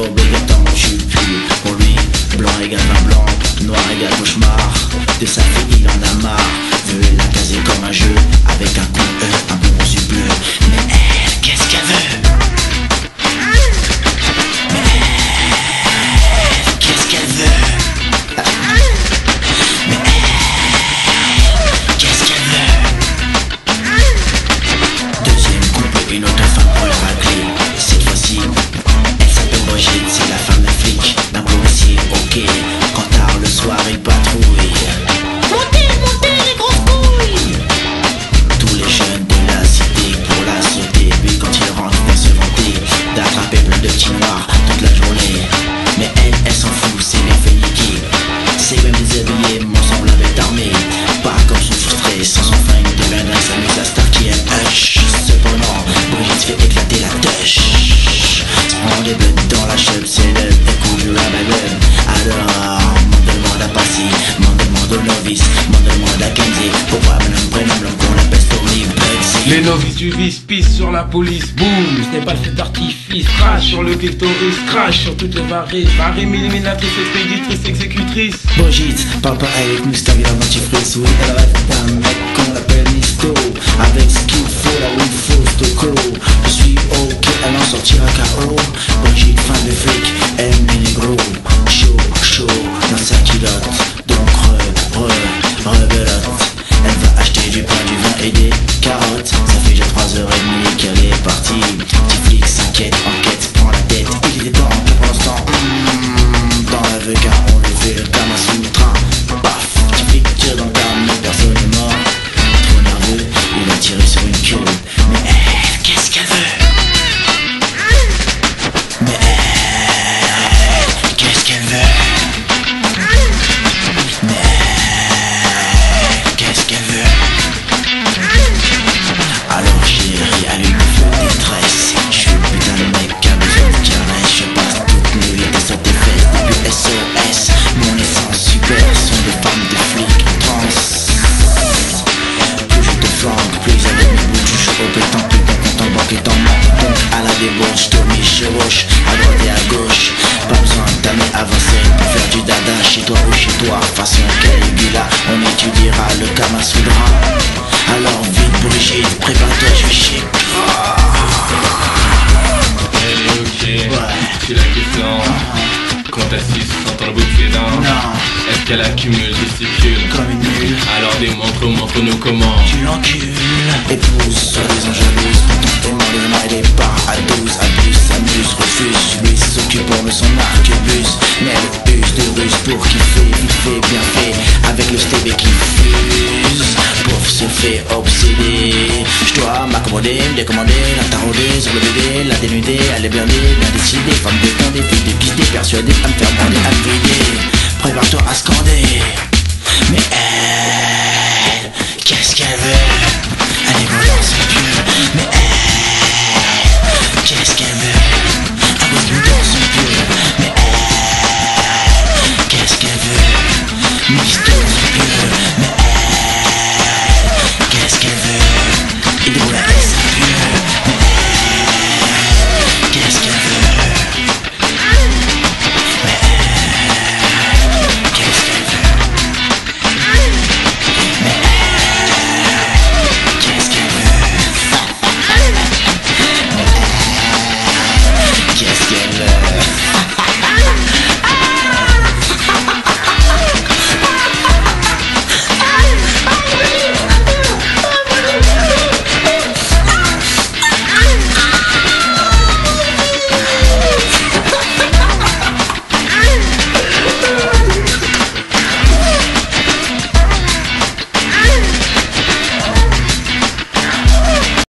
obligatoirement je suis plus. Pour lui, blanc égale vin blanc, noir égale cauchemar. De sa fille il en a marre, veut la caser comme un jeu, avec un con un bon yeux bleu. Mais elle, qu'est-ce qu'elle veut? Mais elle, qu'est-ce qu'elle veut? Mais elle, qu'est-ce qu'elle veut? Deuxième couple, une autre femme pour la racler. Cette fois-ci, elle s'appelle Brigitte, c'est la femme d'un flic, d'un policier, ok. Quand tard le soir il patrouille. Montez, montez les grosses couilles. Tous les jeunes de la cité pour la sauter. Lui quand il rentre vient se vanter d'attraper plein de petits noirs toute la journée. Mais elle s'en fout, c'est bien fait niquer. C'est même déshabillé, mon semble avec armé. Pas comme son frustré, sans son flingue deviendrait s'amuse à star qui aime hush. Cependant, Brigitte fait éclater la touche. Se prend des bleus dans la chub, c'est le écoute la baguette. Alors, m'en demande à Passy, m'en demande au novice, m'en demande à Kenzie. Pourquoi mon prénom l'homme qu'on appelle Stormy Bugsy. Les novices du vice pissent sur la police, boum. Ce n'est pas le fait d'artifice, crash sur le clitoris, crash sur toutes les varices. Marie, éliminatrice, expéditrice, exécutrice. Brigitte, papa avec moustache et la dentifrice. Oui, elle rêve d'un mec qu'on appelle Misto. Avec ce qu'il faut, là où il faut, Stocco. Je suis ok, elle en sortira KO. Brigitte, fan de flic, aime les négros. Chaud, chaud, dans sa culotte. Donc rebelote. Elle va acheter du pain, du vin et des carottes. Ça fait déjà 3h30 qu'elle est partie. Petit flic s'inquiète, enquête, prend la tête. Il était temps, pour l'instant. Dans la vue car on lui fait le Kama Sutra. Paf, petit flic tire dans le carme, mais personne n'est mort. Trop nerveux, il a tiré sur une queue. Mais elle, qu'est-ce qu'elle veut? Mais elle, qu'est-ce qu'elle veut? Mais elle, qu'est-ce qu'elle veut? Alors chérie, allume le feu de détresse. Je suis le putain de mec qui a besoin de caresse. Je passe toutes mes vies sur tes fesses. Début SOS, mon essence super sont des femmes de flics trans. Plus je te flanque, plus avec mes bouches je suis opétant, plus ton compte en banque est en manque. Donc à la débauche, Tommy chevauche, à droite et à gauche. Pas besoin de t'amener avancer pour faire du dada chez toi ou chez toi. Façon Caligula, on étudiera le Kama Sutra. Alors vite Brigitte, prépare-toi, je vais chier. Elle est ok, Ouais. c'est la question. Quand t'assises, t'entends le bout de ses dents. Non, Est-ce qu'elle accumule, gesticule? comme une nulle, Alors montre-nous comment. tu l'encules. Épouse, soi-disant jalouse, contentement les mains et les pas. À 12, abuse, s'amuse, refuse. Lui s'occupe pour son arquebus. Mais elle use de ruse pour kiffer, vite fait, bien fait. Avec le stébé qui fuse. Pour se fait obséder. Je dois m'accommoder, me décommander, la tarauder sur le bébé, la dénuder, elle est blindée, bien décidée. Femme détendée, fille dépistée, persuadée à me faire bander, à me vider. Prépare-toi à scander. Mais elle, qu'est-ce qu'elle veut? Elle est volante, c'est Dieu. Mais elle